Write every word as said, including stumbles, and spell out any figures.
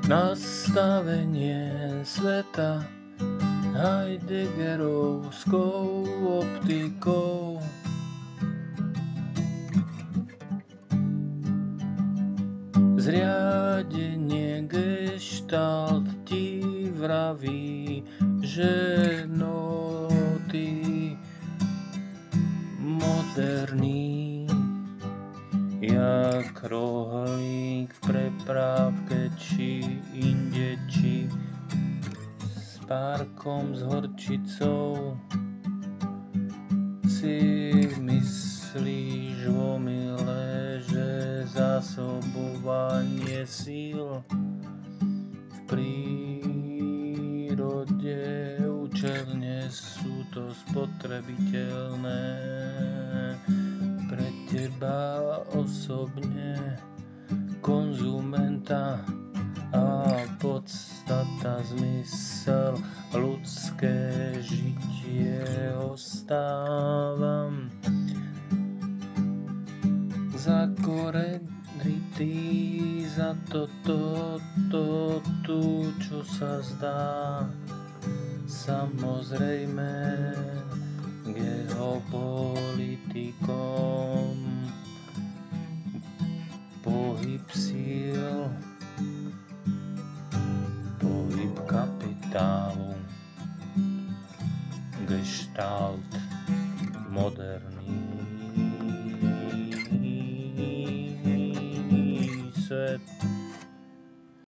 nastavenie sveta Heideggerovskou optikou. Zriadenie gestalt ti vraví, že noty moderný, jak rohlík v prepravke či inde, či s párkom s horčicou, si myslíš vo mile, že zásobovanie síl v prírode účelne sú to spotrebiteľné pre teba osobne, konzumenta, a podstata, zmysel, ľudské žitie ostávam zakorenitý za toto, to, tu, čo sa zdá samozrejme geopolitikom. Pohyb síl, pohyb kapitálu, gestalt modern.